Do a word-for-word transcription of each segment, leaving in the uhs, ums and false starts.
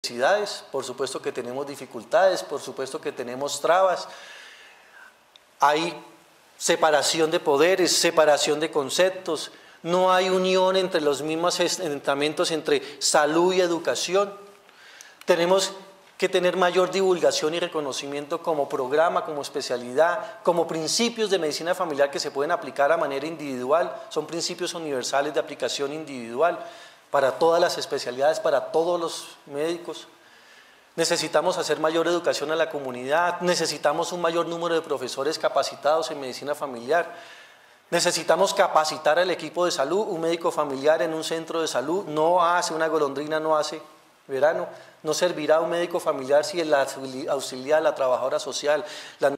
necesidades, por supuesto que tenemos dificultades, por supuesto que tenemos trabas, hay separación de poderes, separación de conceptos, no hay unión entre los mismos estamentos entre salud y educación. Tenemos que tener mayor divulgación y reconocimiento como programa, como especialidad, como principios de medicina familiar que se pueden aplicar a manera individual, son principios universales de aplicación individual para todas las especialidades, para todos los médicos. Necesitamos hacer mayor educación a la comunidad, necesitamos un mayor número de profesores capacitados en medicina familiar, necesitamos capacitar al equipo de salud. Un médico familiar en un centro de salud no hace, una golondrina no hace verano, no servirá un médico familiar si el auxiliar, la trabajadora social, la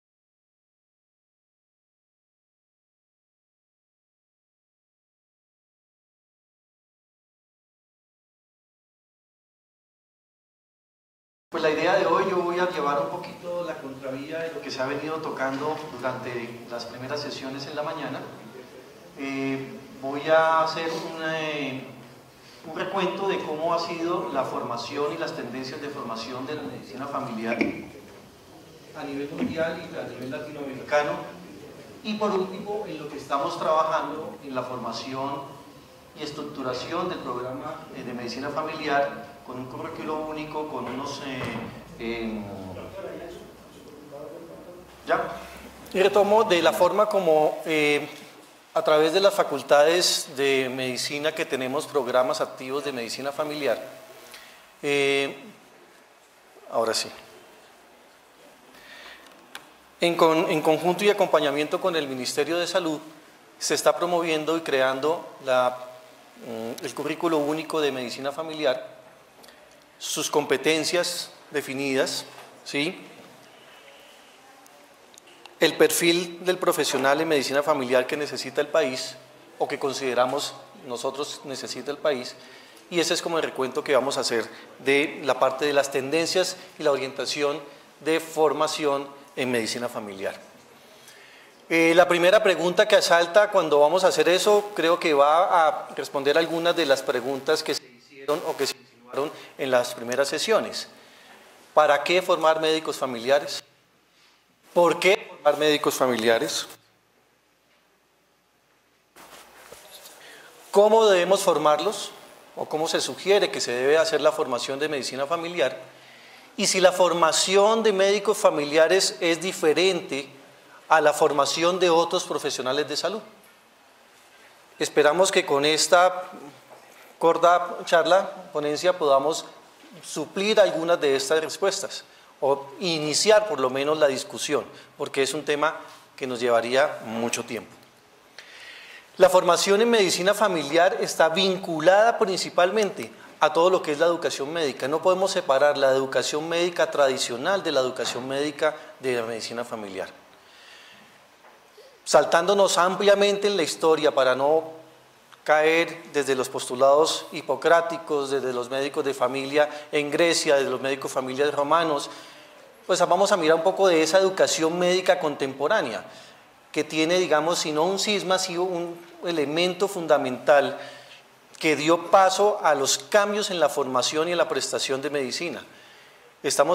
Pues la idea de hoy, yo voy a llevar un poquito la contravía de lo que se ha venido tocando durante las primeras sesiones en la mañana. Eh, voy a hacer un, eh, un recuento de cómo ha sido la formación y las tendencias de formación de la medicina familiar a nivel mundial y a nivel latinoamericano. Y por último, en lo que estamos trabajando en la formación y estructuración del programa de medicina familiar, con un currículo único, con unos... Eh, eh, ya. Y retomo de la forma como eh, a través de las facultades de medicina que tenemos programas activos de medicina familiar. Eh, ahora sí. En, con, en conjunto y acompañamiento con el Ministerio de Salud, se está promoviendo y creando la, el currículo único de medicina familiar, sus competencias definidas, ¿sí? El perfil del profesional en medicina familiar que necesita el país o que consideramos nosotros necesita el país, y ese es como el recuento que vamos a hacer de la parte de las tendencias y la orientación de formación en medicina familiar. Eh, la primera pregunta que asalta cuando vamos a hacer eso, creo que va a responder algunas de las preguntas que se hicieron o que se insinuaron en las primeras sesiones. ¿Para qué formar médicos familiares? ¿Por qué formar médicos familiares? ¿Cómo debemos formarlos? ¿O cómo se sugiere que se debe hacer la formación de medicina familiar? Y si la formación de médicos familiares es diferente a la formación de otros profesionales de salud. Esperamos que con esta corta charla, ponencia, podamos suplir algunas de estas respuestas o iniciar por lo menos la discusión, porque es un tema que nos llevaría mucho tiempo. La formación en medicina familiar está vinculada principalmente a todo lo que es la educación médica. No podemos separar la educación médica tradicional de la educación médica de la medicina familiar. Saltándonos ampliamente en la historia para no caer desde los postulados hipocráticos, desde los médicos de familia en Grecia, desde los médicos de familia romanos, pues vamos a mirar un poco de esa educación médica contemporánea, que tiene, digamos, si no un cisma, sí un elemento fundamental que dio paso a los cambios en la formación y en la prestación de medicina. Estamos